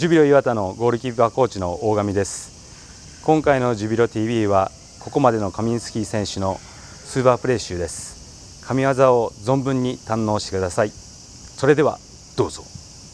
ジュビロ磐田のゴールキーパーコーチの大上です。今回のジュビロ TV はここまでのカミンスキー選手のスーパープレー集です。神業を存分に堪能してください。それではどうぞ。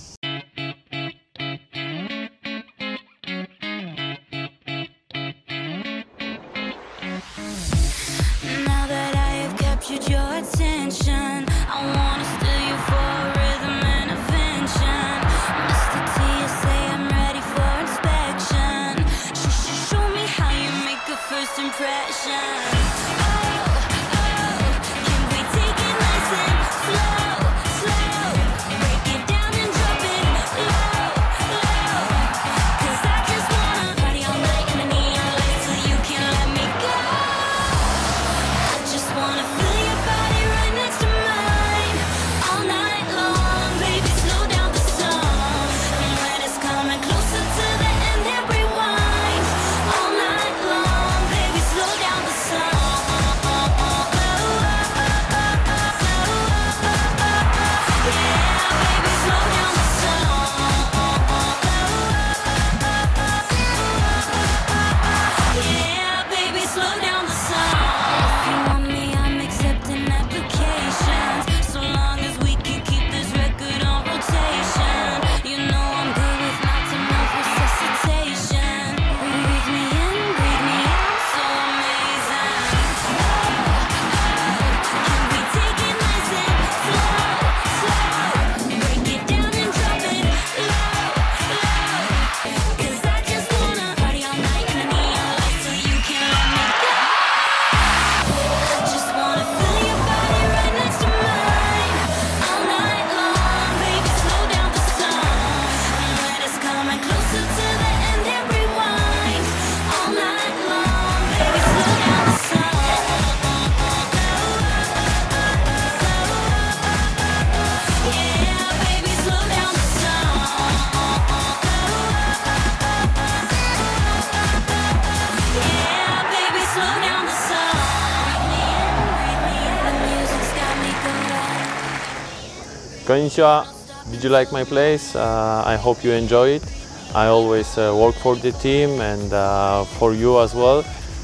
Konnichiwa. Did you like my plays? I hope you enjoy it. I always work for the team and for you as well.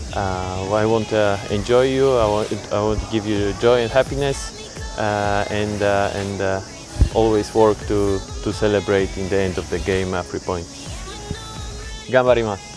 I want to enjoy you. I want to give you joy and happiness, and always work to celebrate in the end of the game 3 points. 頑張ります。